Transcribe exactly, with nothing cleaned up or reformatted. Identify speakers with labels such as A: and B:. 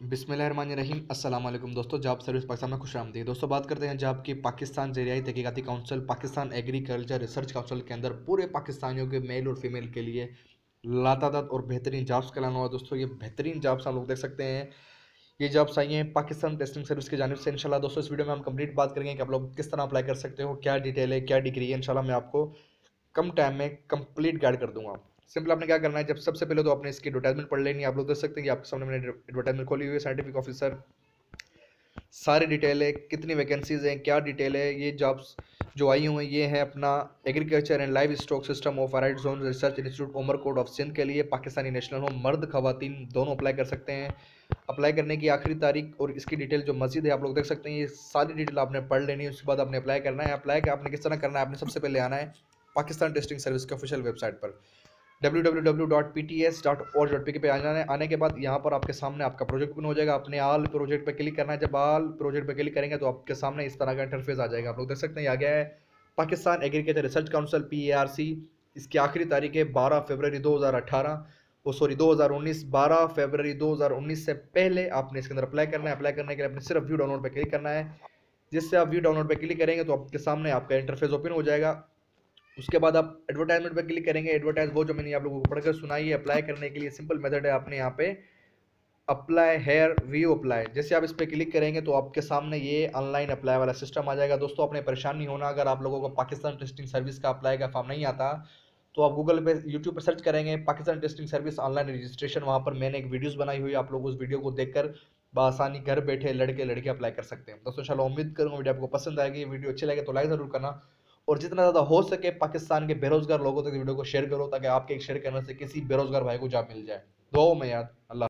A: बिस्मिल्लाहिर्रहमानिर्रहीम अस्सलाम वालेकुम दोस्तों। जॉब सर्विस पाकिस्तान में खुश आमदीद। दोस्तों बात करते हैं जॉब की। पाकिस्तान ज़रियाई तहकीकाती council, Pakistan agriculture research council के अंदर पूरे पाकिस्तानियों के मेल और फीमेल के लिए लातादाद और बेहतरीन जॉब्स का ऐलान हुआ। दोस्तों ये बेहतरीन जॉब्स हम लोग देख सकते हैं। ये जॉब्स आई हैं पाकिस्तान टेस्टिंग सर्विस की जानिब से। इंशाल्लाह दोस्तों इस वीडियो में हम कंप्लीट बात करेंगे कि आप लोग किस तरह अप्लाई कर सकते हो, क्या डिटेल है, क्या डिग्री है। इंशाल्लाह मैं आपको कम टाइम में कंप्लीट गाइड कर दूंगा। सिंपल आपने क्या करना है, जब सबसे पहले तो आपने इसकी एडवर्टाइजमेंट पढ़ लेनी है। आप लोग देख सकते हैं कि आपके सामने मैंने एडवर्टाइजमेंट खोली हुई है। साइंटिफिक ऑफिसर, सारी डिटेल है, कितनी वैकेंसीज हैं, क्या डिटेल है। ये जॉब्स जो आई हुई हैं ये है अपना agriculture and livestock system of arid zone research institute Umar Kot of Sindh के लिए। पाकिस्तानी नेशनल हो, मर्द खवातीन दोनों अप्लाई कर सकते हैं। अप्लाई करने की आखिरी तारीख और इसकी डिटेल जो मजीद है आप लोग देख सकते हैं। ये सारी डिटेल आपने पढ़ लेनी है, उसके बाद आपने अप्लाई करना है। अप्लाई का आपने किस तरह करना है, आपने सबसे पहले आना है पाकिस्तान टेस्टिंग सर्विस के ऑफिशियल वेबसाइट पर W W W dot P T S dot O R G dot P K पे आना है। आने के बाद यहाँ पर आपके सामने आपका प्रोजेक्ट ओपन हो जाएगा। अपने आल प्रोजेक्ट पे क्लिक करना है। जब आल प्रोजेक्ट पे क्लिक करेंगे तो आपके सामने इस तरह का इंटरफेस आ जाएगा। आप लोग देख सकते हैं आ गया है Pakistan agriculture research council P A R C. इसकी आखिरी तारीख है बारह फरवरी दो हज़ार अठारह वो सॉरी दो हज़ार उन्नीस। बारह फरवरी दो हज़ार उन्नीस से पहले आपने इसके अंदर अप्लाई करना है। अप्लाई करने के लिए आपने सिर्फ व्यू डाउनलोड पे क्लिक करना है। जिससे आप व्यू डाउनलोड पे क्लिक करेंगे तो आपके सामने आपका इंटरफेस ओपन हो जाएगा। उसके बाद आप एडवर्टाइजमेंट पे क्लिक करेंगे। एडवर्टाइज वो जो मैंने आप लोगों को पढ़कर सुनाई है। अप्लाई करने के लिए सिंपल मेथड है, आपने यहाँ पे अप्लाई हेयर व्यू अप्लाई, जैसे आप इस पर क्लिक करेंगे तो आपके सामने ये ऑनलाइन अप्लाई वाला सिस्टम आ जाएगा। दोस्तों आपने परेशान नहीं होना। अगर आप लोगों को पाकिस्तान टेस्टिंग सर्विस का अप्लाई का फॉर्म नहीं आता तो आप गूगल पे यूट्यूब पर सर्च करेंगे Pakistan testing service online registration. वहाँ पर मैंने एक वीडियोस बनाई हुई है, आप लोग उस वीडियो को देखकर बआसानी घर बैठे लड़के लड़के अप्लाई कर सकते हैं। दोस्तों इंशाल्लाह उम्मीद करूँगा वीडियो आपको पसंद आएगी। वीडियो अच्छी लगे तो लाइक ज़रूर करना और जितना ज़्यादा हो सके पाकिस्तान के बेरोजगार लोगों तक वीडियो को शेयर करो ताकि आपके एक शेयर करने से किसी बेरोजगार भाई को जॉब मिल जाए। दुआओं में याद। अल्लाह।